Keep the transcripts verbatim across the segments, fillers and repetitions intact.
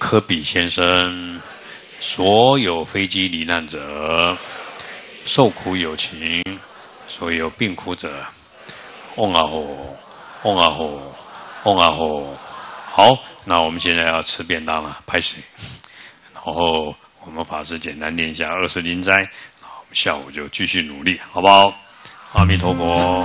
科比先生，所有飞机罹难者，受苦有情，所有病苦者，嗡啊吼，嗡啊吼，嗡啊吼。好，那我们现在要吃便当了，拍水。然后我们法师简单念一下二十灵斋，然后我们下午就继续努力，好不好？阿弥陀佛。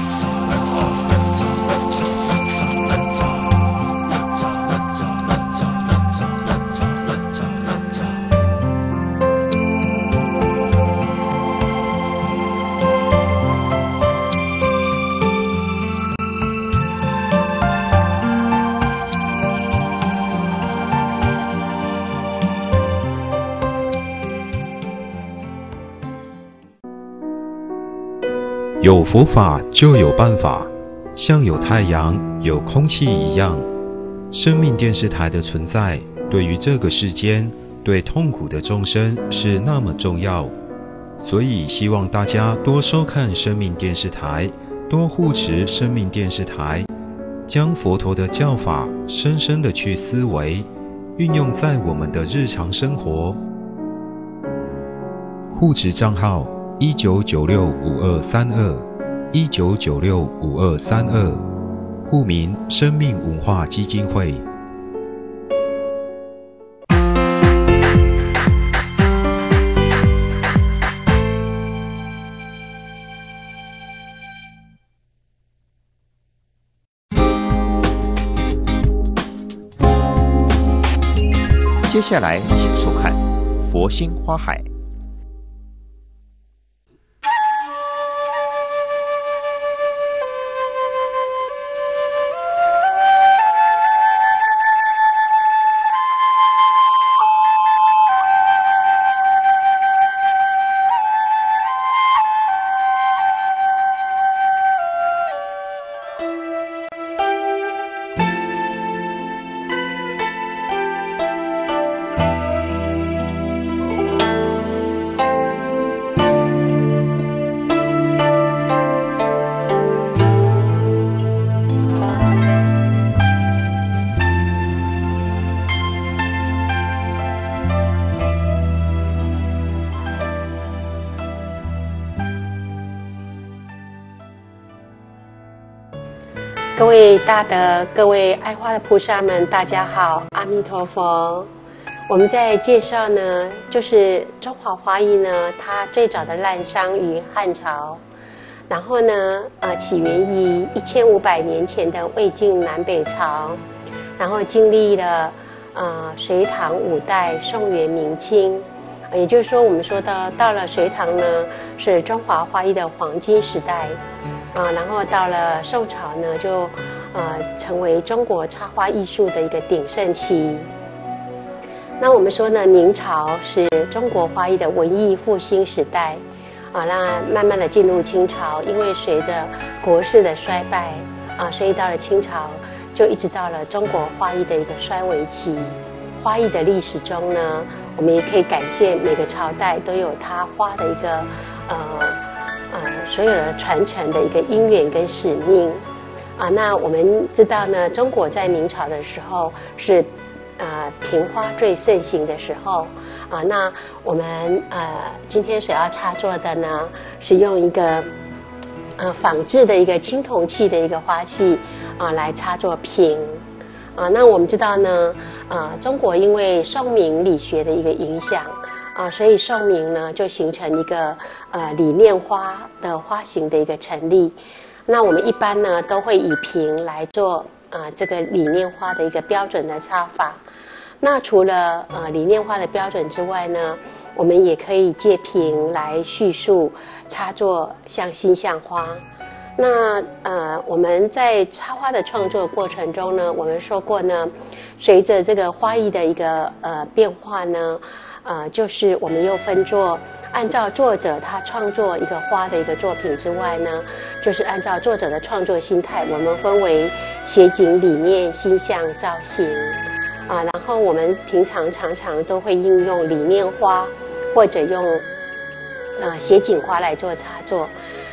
有佛法就有办法，像有太阳、有空气一样。生命电视台的存在，对于这个世间、对痛苦的众生是那么重要，所以希望大家多收看生命电视台，多护持生命电视台，将佛陀的教法深深的去思维，运用在我们的日常生活。护持账号一九九六五二三二，一九九六五二三二，户名生命文化基金会。 接下来，请收看《佛心花海》。 各位大德，各位爱花的菩萨们，大家好，阿弥陀佛。我们在介绍呢，就是中华花艺呢，它最早的滥觞于汉朝，然后呢，呃，起源于一千五百年前的魏晋南北朝，然后经历了呃隋唐五代、宋元明清，也就是说，我们说到到了隋唐呢，是中华花艺的黄金时代。啊，然后到了宋朝呢，就呃成为中国插花艺术的一个鼎盛期。那我们说呢，明朝是中国花艺的文艺复兴时代，啊，那慢慢的进入清朝，因为随着国势的衰败，啊，所以到了清朝就一直到了中国花艺的一个衰微期。花艺的历史中呢，我们也可以感谢每个朝代都有它花的一个呃。呃，所有的传承的一个因缘跟使命啊，那我们知道呢，中国在明朝的时候是呃瓶花最盛行的时候啊，那我们呃今天所要插作的呢，是用一个呃仿制的一个青铜器的一个花器啊来插作瓶啊，那我们知道呢，呃，中国因为宋明理学的一个影响。啊，所以宋明呢就形成一个呃理念花的花型的一个成立。那我们一般呢都会以瓶来做啊、呃、这个理念花的一个标准的插法。那除了呃理念花的标准之外呢，我们也可以借瓶来叙述插作像心象花。那呃我们在插花的创作过程中呢，我们说过呢，随着这个花艺的一个呃变化呢。呃，就是我们又分作按照作者他创作一个花的一个作品之外呢，就是按照作者的创作心态，我们分为写景、理念、心象、造型啊。然后我们平常常常都会应用理念花，或者用呃写景花来做插作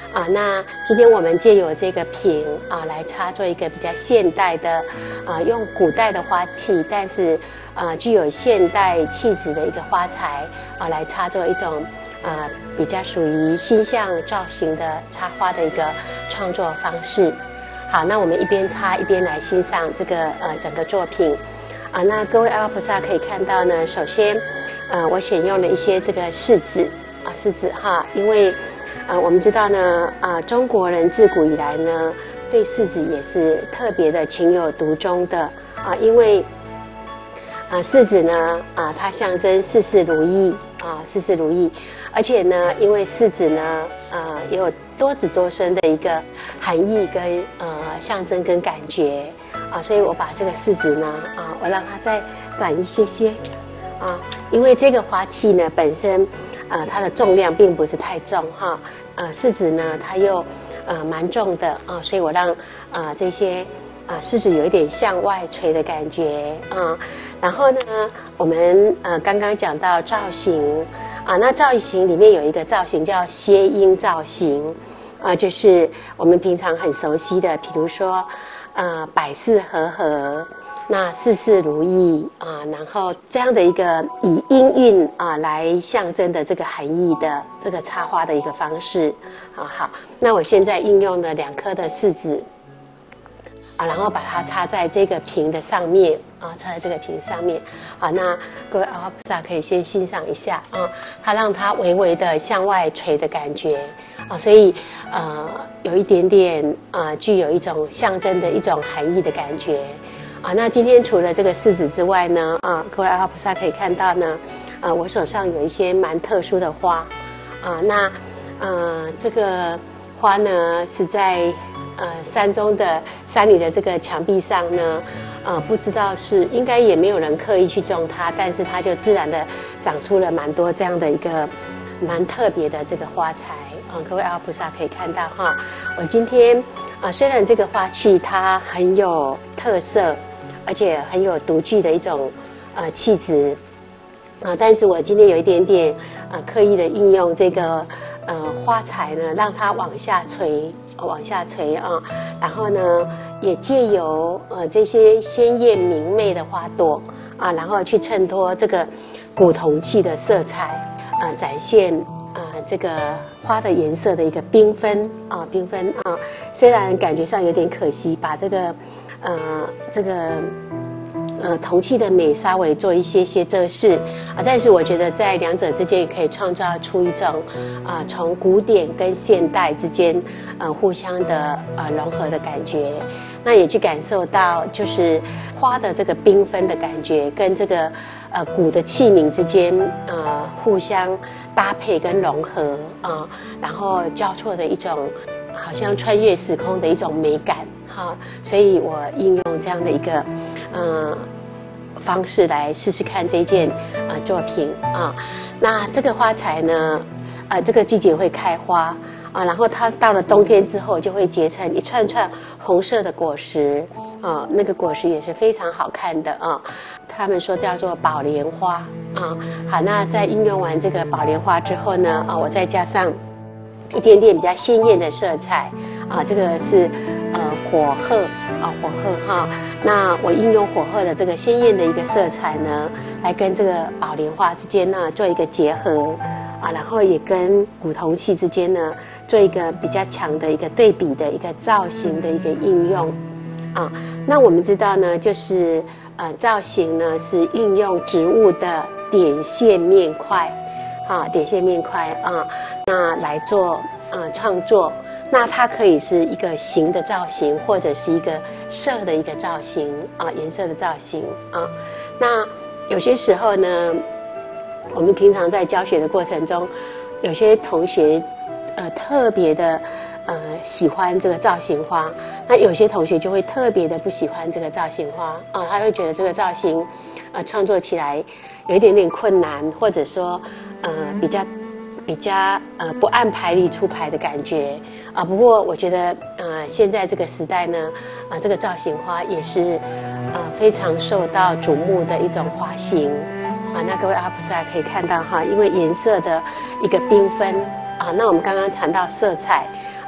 啊，那今天我们借由这个瓶啊来插做一个比较现代的，啊，用古代的花器，但是啊具有现代气质的一个花材啊来插做一种呃比较属于星象造型的插花的一个创作方式。好，那我们一边插一边来欣赏这个呃整个作品啊。那各位阿罗菩萨可以看到呢，首先呃我选用了一些这个柿子啊柿子哈，因为呃，我们知道呢，啊，中国人自古以来呢，对柿子也是特别的情有独钟的啊，因为啊，柿子呢，啊，它象征事事如意啊，事事如意，而且呢，因为柿子呢，呃，也有多子多孙的一个含义跟呃象征跟感觉啊，所以我把这个柿子呢，啊，我让它再短一些些啊，因为这个花器呢本身。呃，它的重量并不是太重哈，呃，柿子呢，它又呃蛮重的啊、呃，所以我让呃这些啊、呃、柿子有一点向外垂的感觉啊、呃。然后呢，我们呃刚刚讲到造型啊、呃，那造型里面有一个造型叫谐音造型啊、呃，就是我们平常很熟悉的，比如说呃百事和合。那事事如意啊，然后这样的一个以音韵啊来象征的这个含义的这个插花的一个方式啊，好，那我现在运用了两颗的柿子啊，然后把它插在这个瓶的上面啊，插在这个瓶上面啊，那各位阿罗菩萨可以先欣赏一下啊，它让它微微的向外垂的感觉啊，所以呃有一点点呃具有一种象征的一种含义的感觉。啊，那今天除了这个柿子之外呢，啊，各位阿罗菩萨可以看到呢，啊，我手上有一些蛮特殊的花，啊，那呃这个花呢是在呃山中的山里的这个墙壁上呢，呃不知道是应该也没有人刻意去种它，但是它就自然的长出了蛮多这样的一个蛮特别的这个花材。啊，各位阿罗菩萨可以看到哈，我今天啊虽然这个花器它很有特色。而且很有独具的一种呃气质啊，但是我今天有一点点呃刻意的运用这个呃花材呢，让它往下垂，呃、往下垂啊，然后呢也借由呃这些鲜艳明媚的花朵啊，然后去衬托这个古铜器的色彩啊，展现呃这个花的颜色的一个缤纷啊，缤纷啊，虽然感觉上有点可惜，把这个。呃，这个呃铜器的美稍微做一些些遮饰啊，但是我觉得在两者之间也可以创造出一种啊、呃、从古典跟现代之间呃互相的呃融合的感觉，那也去感受到就是花的这个缤纷的感觉跟这个呃古的器皿之间呃互相搭配跟融合啊、呃，然后交错的一种好像穿越时空的一种美感。啊，所以我应用这样的一个，呃，方式来试试看这件呃作品啊。那这个花材呢，呃，这个季节会开花啊，然后它到了冬天之后就会结成一串串红色的果实啊，那个果实也是非常好看的啊。他们说叫做宝莲花啊。好，那在应用完这个宝莲花之后呢，啊，我再加上一点点比较鲜艳的色彩啊，这个是。呃，火鹤啊，火鹤哈，那我应用火鹤的这个鲜艳的一个色彩呢，来跟这个宝莲花之间呢做一个结合啊，然后也跟古铜器之间呢做一个比较强的一个对比的一个造型的一个应用啊。那我们知道呢，就是呃造型呢是运用植物的点线面块啊，点线面块啊，那来做呃创作。那它可以是一个形的造型，或者是一个色的一个造型啊，颜色的造型啊。那有些时候呢，我们平常在教学的过程中，有些同学呃特别的呃喜欢这个造型花，那有些同学就会特别的不喜欢这个造型花啊，他会觉得这个造型呃创作起来有一点点困难，或者说呃比较。比较呃不按牌理出牌的感觉啊，不过我觉得呃现在这个时代呢，啊这个造型花也是呃非常受到瞩目的一种花型啊。那各位阿菩萨可以看到哈，因为颜色的一个缤纷啊，那我们刚刚谈到色彩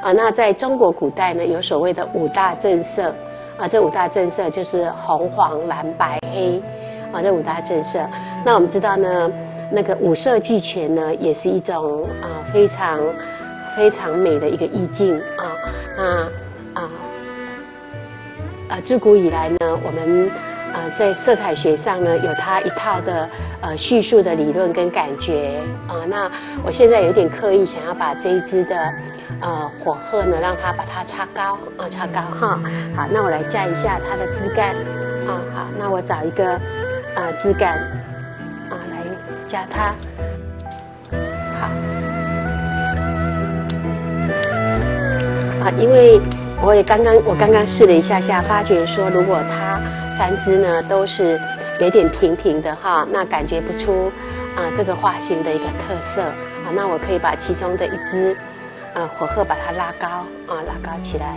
啊，那在中国古代呢，有所谓的五大正色啊，这五大正色就是红、黄、蓝、白、黑啊，这五大正色。那我们知道呢，那个五色俱全呢，也是一种啊非常非常美的一个意境啊。那啊啊，自古以来呢，我们呃，在色彩学上呢，有它一套的呃叙述的理论跟感觉啊、呃。那我现在有点刻意想要把这一支的呃火鹤呢，让它把它插高啊、呃，插高哈。好，那我来架一下它的枝干啊。好，那我找一个呃枝干啊来架它。好，啊，因为我也刚刚我刚刚试了一下下，发觉说如果它三支呢都是有点平平的哈，那感觉不出啊、呃、这个花型的一个特色啊。那我可以把其中的一支呃火鹤把它拉高啊，拉高起来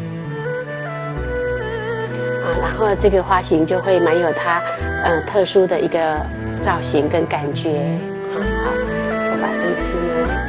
啊，然后这个花型就会蛮有它呃特殊的一个造型跟感觉。好，好，我把这一支呢。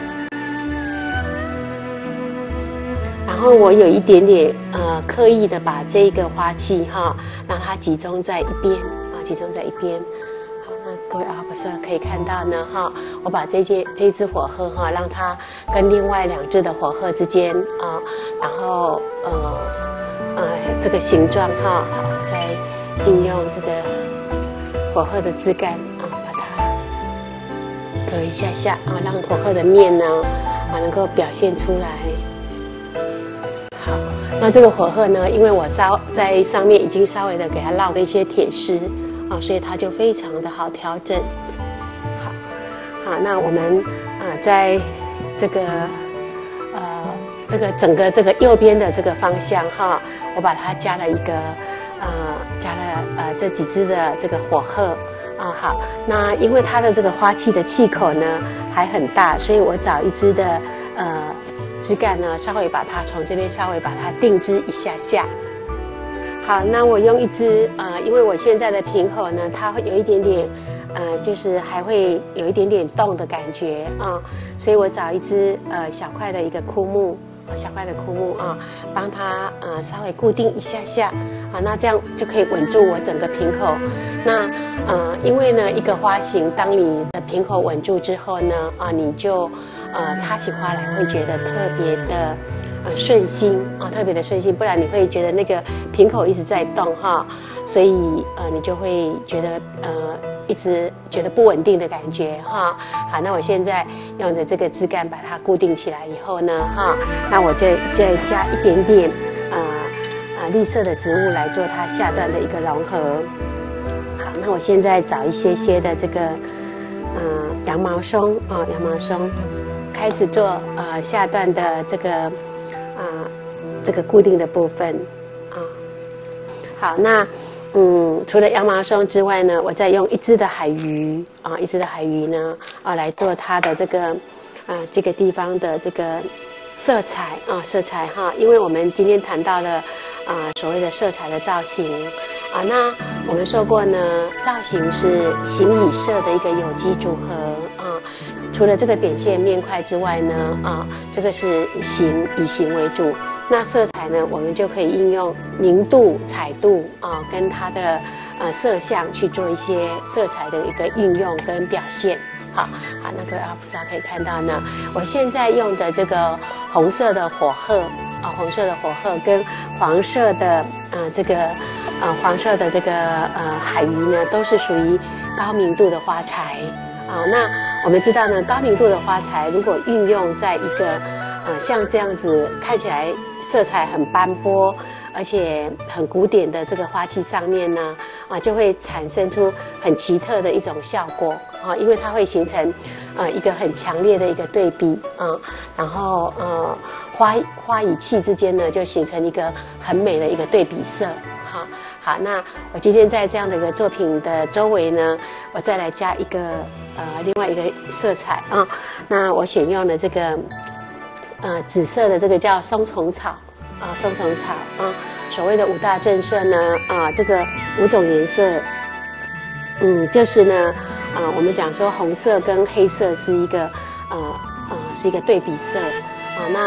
然后我有一点点呃刻意的把这个花器哈，让它集中在一边啊，集中在一边。好，那各位阿婆舍可以看到呢哈，我把这些这只火鹤哈，让它跟另外两只的火鹤之间啊，然后呃呃这个形状哈，好，再运用这个火鹤的枝干啊，把它折一下下啊，让火鹤的面呢啊能够表现出来。好，那这个火鹤呢，因为我稍在上面已经稍微的给它烙了一些铁丝啊，所以它就非常的好调整。好，好，那我们啊、呃，在这个呃这个整个这个右边的这个方向哈，我把它加了一个呃加了呃这几只的这个火鹤啊。好，那因为它的这个花器的气口呢还很大，所以我找一只的呃。枝干呢，稍微把它从这边稍微把它定枝一下下。好，那我用一支呃，因为我现在的平喉呢，它会有一点点呃，就是还会有一点点动的感觉啊、呃，所以我找一支呃小块的一个枯木，小块的枯木啊，帮它呃稍微固定一下下啊，那这样就可以稳住我整个瓶口。那呃，因为呢一个花型，当你的瓶口稳住之后呢啊，你就呃插起花来会觉得特别的呃顺心啊，特别的顺心，不然你会觉得那个瓶口一直在动哈，所以呃你就会觉得呃。一直觉得不稳定的感觉哈，好，那我现在用着这个枝干把它固定起来以后呢，哈，那我再再加一点点啊啊绿色的植物来做它下段的一个融合。好，那我现在找一些些的这个嗯、呃、羊毛松啊、哦、羊毛松，开始做呃下段的这个啊、呃、这个固定的部分啊、哦。好，那。嗯，除了羊毛松之外呢，我再用一只的海鱼啊，一只的海鱼呢啊来做它的这个啊这个地方的这个色彩啊色彩哈，因为我们今天谈到了啊所谓的色彩的造型啊，那我们说过呢，造型是形以色的一个有机组合啊。除了这个点线面块之外呢，啊，这个是形以形为主。那色彩呢，我们就可以应用明度、彩度啊，跟它的呃色相去做一些色彩的一个运用跟表现。好，好，那各位阿菩萨可以看到呢，我现在用的这个红色的火鹤啊，红色的火鹤跟黄色的呃这个呃黄色的这个呃海鱼呢，都是属于高明度的花材。啊，那我们知道呢，高明度的花材如果运用在一个呃像这样子看起来色彩很斑驳，而且很古典的这个花器上面呢，啊，就会产生出很奇特的一种效果啊，因为它会形成呃一个很强烈的一个对比啊，然后呃花花与气之间呢，就形成一个很美的一个对比色哈。好，那我今天在这样的一个作品的周围呢，我再来加一个呃另外一个色彩啊。那我选用了这个呃紫色的这个叫松虫草啊，松虫草啊。所谓的五大正色呢啊，这个五种颜色，嗯，就是呢啊，我们讲说红色跟黑色是一个呃呃是一个对比色啊。那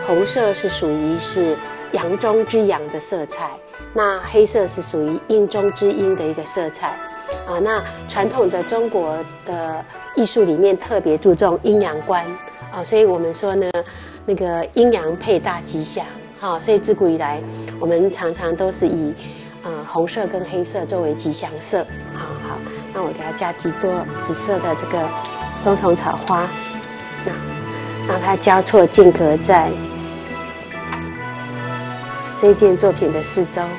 红色是属于是阳中之阳的色彩，那黑色是属于阴中之阴的一个色彩。啊，那传统的中国的艺术里面特别注重阴阳观啊，所以我们说呢，那个阴阳配大吉祥。好、啊，所以自古以来，我们常常都是以呃红色跟黑色作为吉祥色。好好，那我给它加几朵紫色的这个松虫草花，那让它交错间隔在这件作品的四周。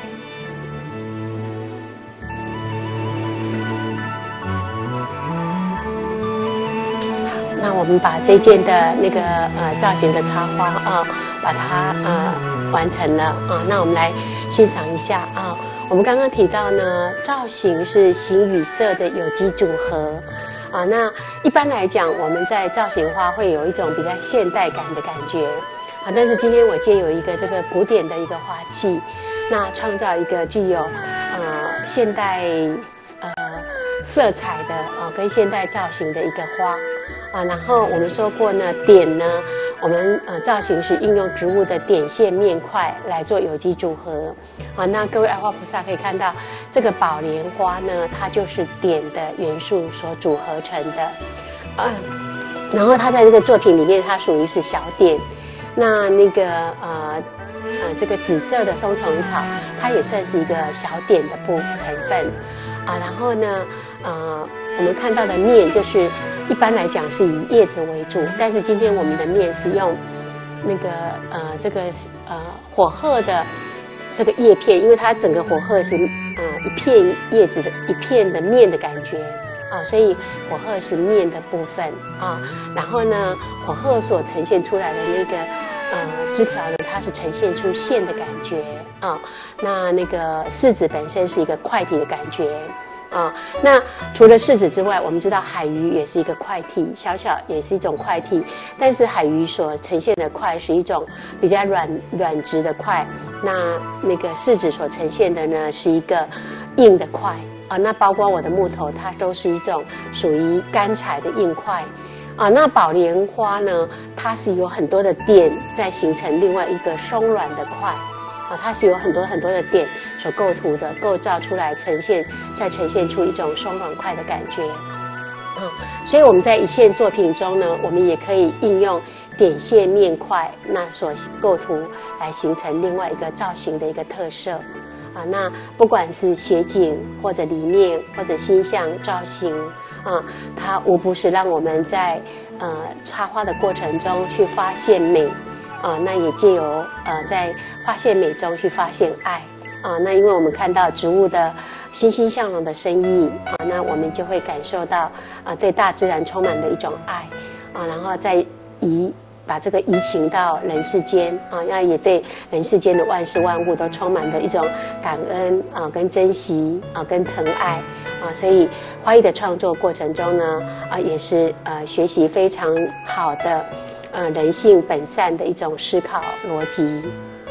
那我们把这件的那个呃造型的插花啊，把它呃完成了啊。那我们来欣赏一下啊。我们刚刚提到呢，造型是形与色的有机组合啊。那一般来讲，我们在造型花会有一种比较现代感的感觉啊。但是今天我借有一个这个古典的一个花器，那创造一个具有呃现代呃色彩的啊跟现代造型的一个花。啊，然后我们说过呢，点呢，我们呃造型是运用植物的点线面块来做有机组合。啊，那各位爱花菩萨可以看到，这个宝莲花呢，它就是点的元素所组合成的。啊，然后它在这个作品里面，它属于是小点。那那个呃呃这个紫色的松虫草，它也算是一个小点的部成分。啊，然后呢，呃，我们看到的面就是。一般来讲是以叶子为主，但是今天我们的面是用那个呃这个呃火鹤的这个叶片，因为它整个火鹤是呃一片叶子的一片的面的感觉啊，所以火鹤是面的部分啊。然后呢，火鹤所呈现出来的那个呃枝条呢，它是呈现出线的感觉啊。那那个柿子本身是一个块体的感觉。啊，那除了柿子之外，我们知道海鱼也是一个块体，小小也是一种块体，但是海鱼所呈现的块是一种比较软软质的块，那那个柿子所呈现的呢是一个硬的块啊。那包括我的木头，它都是一种属于干柴的硬块啊。那宝莲花呢，它是有很多的点在形成另外一个松软的块。啊，它是有很多很多的点所构图的，构造出来呈现，再呈现出一种松软块的感觉。啊，所以我们在一线作品中呢，我们也可以应用点线面块那所构图来形成另外一个造型的一个特色。啊，那不管是写景或者理念或者心象造型啊，它无不是让我们在呃插花的过程中去发现美。啊，那也借由呃在发现美中去发现爱啊。那因为我们看到植物的欣欣向荣的生意啊，那我们就会感受到啊对大自然充满的一种爱啊，然后再移把这个移情到人世间啊，那也对人世间的万事万物都充满的一种感恩啊，跟珍惜啊，跟疼爱啊。所以花艺的创作过程中呢啊，也是呃学习非常好的。呃，人性本善的一种思考逻辑。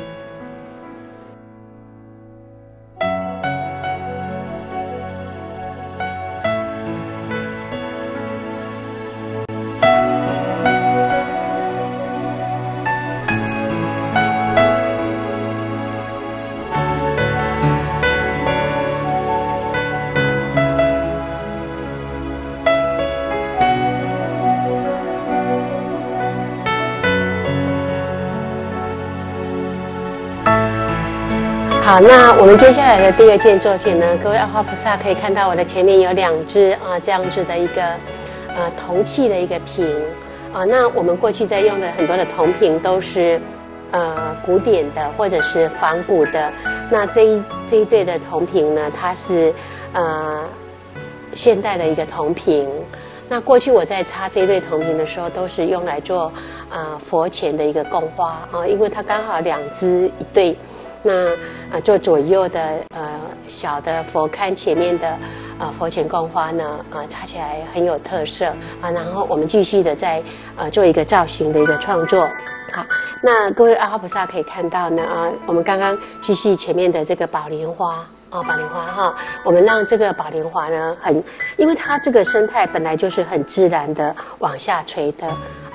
好，那我们接下来的第二件作品呢，各位爱花菩萨可以看到我的前面有两只啊这样子的一个呃铜器的一个瓶啊。那我们过去在用的很多的铜瓶都是呃古典的或者是仿古的。那这一这一对的铜瓶呢，它是呃现代的一个铜瓶。那过去我在插这一对铜瓶的时候，都是用来做呃佛前的一个供花啊，因为它刚好两只一对。那呃做左右的呃小的佛龛前面的呃佛前供花呢啊、呃、插起来很有特色啊。然后我们继续的在呃做一个造型的一个创作。好，那各位爱花菩萨可以看到呢啊，我们刚刚继续前面的这个宝莲花。哦，宝莲花哈，我们让这个宝莲花呢，很，因为它这个生态本来就是很自然的往下垂的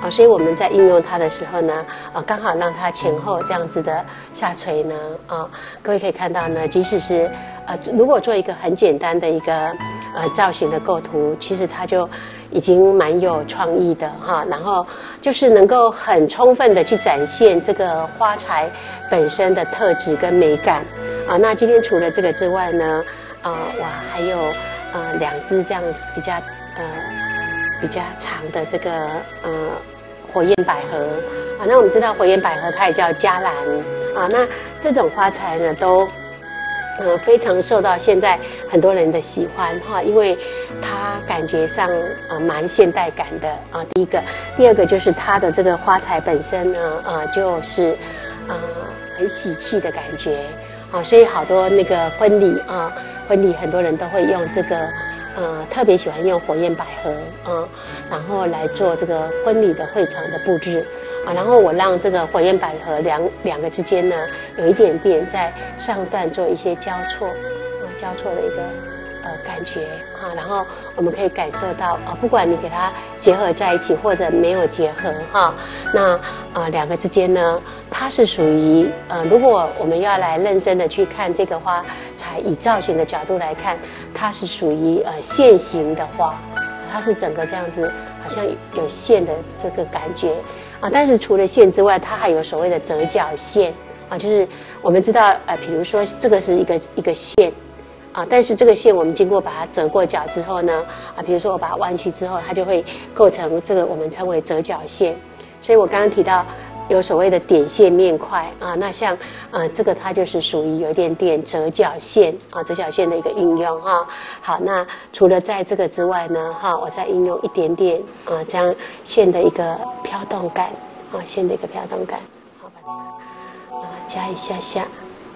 啊，所以我们在应用它的时候呢，啊，刚好让它前后这样子的下垂呢，啊，各位可以看到呢，即使是呃，如果做一个很简单的一个呃造型的构图，其实它就已经蛮有创意的哈，然后就是能够很充分的去展现这个花材本身的特质跟美感啊。那今天除了这个之外呢，啊，哇，还有呃两只这样比较呃比较长的这个呃。火焰百合啊，那我们知道火焰百合它也叫嘉兰啊，那这种花材呢都呃非常受到现在很多人的喜欢哈，因为它感觉上呃蛮现代感的啊。第一个，第二个就是它的这个花材本身呢，呃就是呃很喜气的感觉啊，所以好多那个婚礼啊，婚礼很多人都会用这个。呃，特别喜欢用火焰百合啊、呃，然后来做这个婚礼的会场的布置啊，然后我让这个火焰百合两两个之间呢，有一点点在上段做一些交错，啊、呃，交错的一个呃感觉啊，然后我们可以感受到啊，不管你给它结合在一起或者没有结合哈，那呃两个之间呢，它是属于呃，如果我们要来认真的去看这个花材，以造型的角度来看。它是属于呃线形的花，它是整个这样子，好像有线的这个感觉啊。但是除了线之外，它还有所谓的折角线啊，就是我们知道呃，比如说这个是一个一个线啊，但是这个线我们经过把它折过角之后呢啊，比如说我把它弯曲之后，它就会构成这个我们称为折角线。所以我刚刚提到。有所谓的点线面块啊，那像呃这个它就是属于有一点点折角线啊，折角线的一个应用哈。好，那除了在这个之外呢，哈，我再应用一点点啊，这样线的一个飘动感啊，线的一个飘动感，好，把它啊加一下下。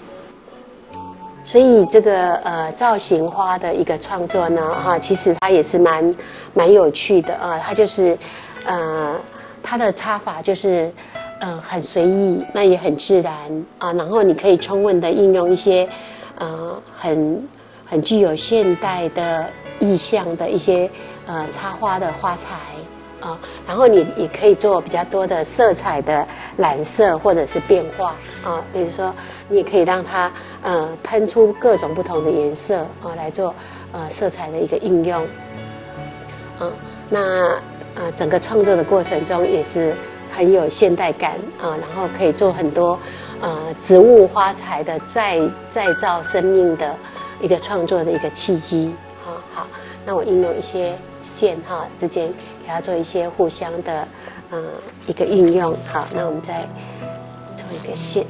所以这个呃造型花的一个创作呢，哈，其实它也是蛮蛮有趣的啊，它就是呃它的插法就是。呃，很随意，那也很自然啊。然后你可以充分的应用一些，呃，很很具有现代的意象的一些呃插花的花材啊。然后你也可以做比较多的色彩的染色或者是变化啊。比如说，你也可以让它呃喷出各种不同的颜色啊，来做呃色彩的一个应用啊。那呃整个创作的过程中也是。很有现代感啊，然后可以做很多呃植物花材的再再造生命的一个创作的一个契机啊。好，那我应用一些线哈之间给它做一些互相的呃一个运用。好，那我们再做一个线。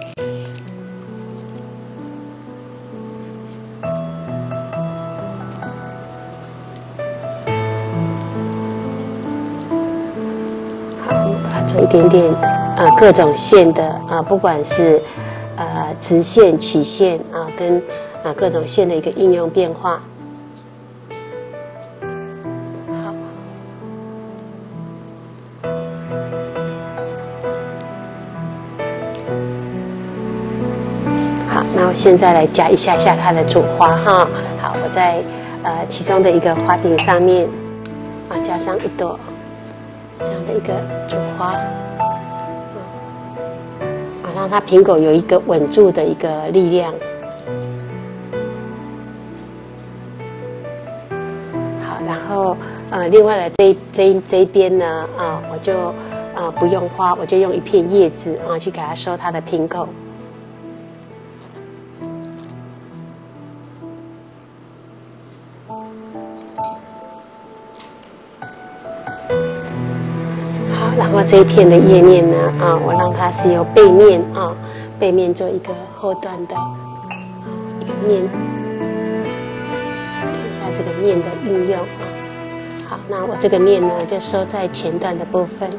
做一点点呃各种线的啊、呃，不管是呃直线、曲线啊、呃，跟啊、呃、各种线的一个应用变化。好，好，那我现在来加一下下它的主花哈。好，我在呃其中的一个花柄上面啊加上一朵。这样的一个主花，啊，让它瓶口有一个稳住的一个力量。好，然后呃，另外的这这这一边呢，啊，我就呃不用花，我就用一片叶子啊去给它收它的瓶口。然后这一片的叶面呢，啊，我让它是由背面啊，背面做一个后段的啊一个面，看一下这个面的运用啊。好，那我这个面呢就收在前段的部分。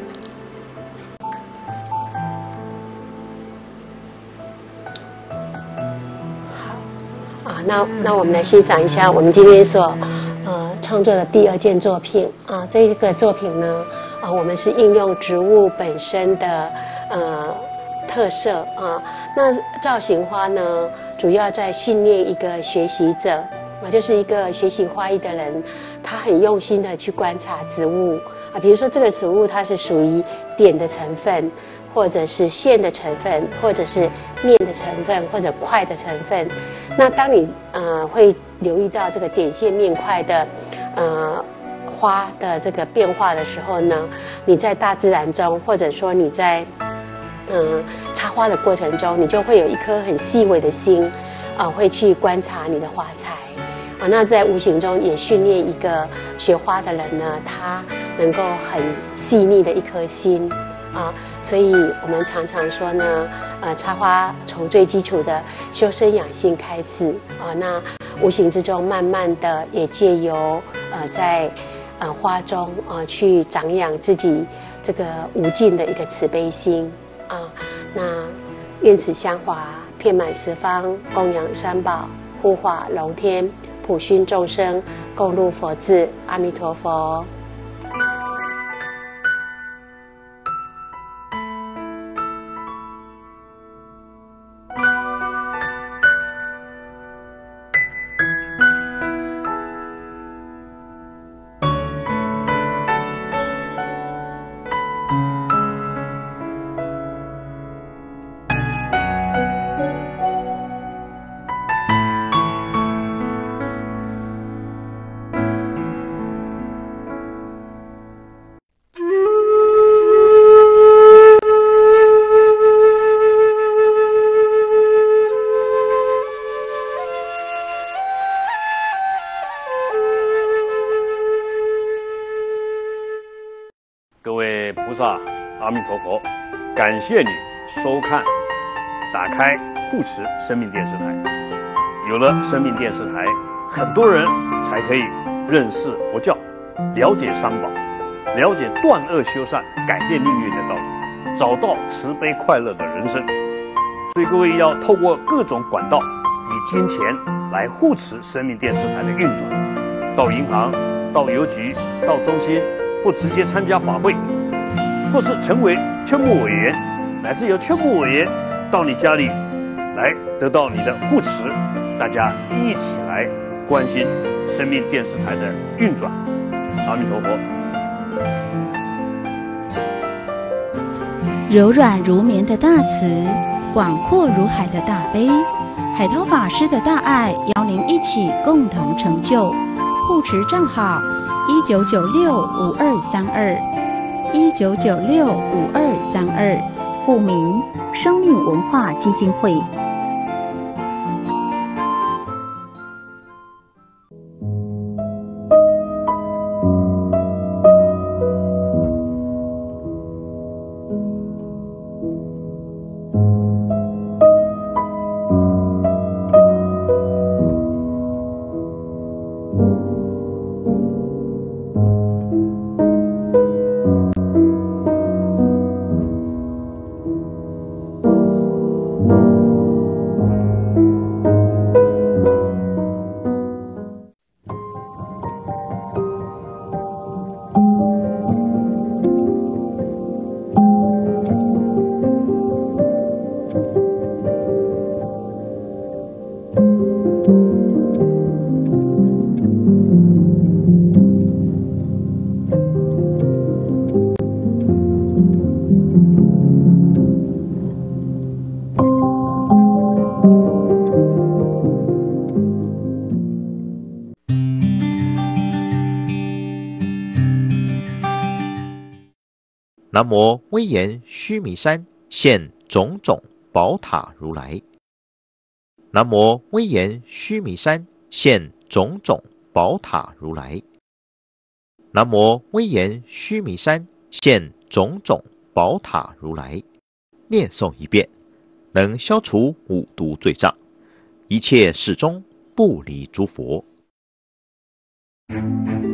好，啊，那那我们来欣赏一下我们今天所呃创作的第二件作品啊，这一个作品呢。啊，我们是应用植物本身的呃特色啊。那造型花呢，主要在训练一个学习者啊，就是一个学习花艺的人，他很用心的去观察植物啊，比如说这个植物它是属于碘的成分，或者是线的成分，或者是面的成分，或者块的成分。那当你呃会留意到这个点线面块的呃花的这个变化的时候呢，你在大自然中，或者说你在嗯、呃、插花的过程中，你就会有一颗很细微的心，啊、呃，会去观察你的花材啊。那在无形中也训练一个学花的人呢，他能够很细腻的一颗心啊。所以我们常常说呢，呃，插花从最基础的修身养性开始啊，那无形之中慢慢的也借由呃在呃花中啊、呃、去长养自己这个无尽的一个慈悲心啊。那愿此香华遍满十方，供养三宝，护化龙天，普熏众生，共入佛智。阿弥陀佛。 各位菩萨，阿弥陀佛，感谢你收看、打开、护持生命电视台。有了生命电视台，很多人才可以认识佛教，了解三宝，了解断恶修善、改变命运的道理，找到慈悲快乐的人生。所以各位要透过各种管道，以金钱来护持生命电视台的运转，到银行、到邮局、到中心，或直接参加法会，或是成为劝募委员，乃至由劝募委员到你家里来得到你的护持，大家一起来关心生命电视台的运转。阿弥陀佛。 柔软如绵的大慈，广阔如海的大悲，海涛法师的大爱邀您一起共同成就。护持账号一九九六五二三二，一九九六五二三二，户名生命文化基金会。 南无威严须弥山现种种宝塔如来。南无威严须弥山现种种宝塔如来。南无威严须弥山现种种宝塔如来。念诵一遍，能消除五毒罪障，一切事中不离诸佛。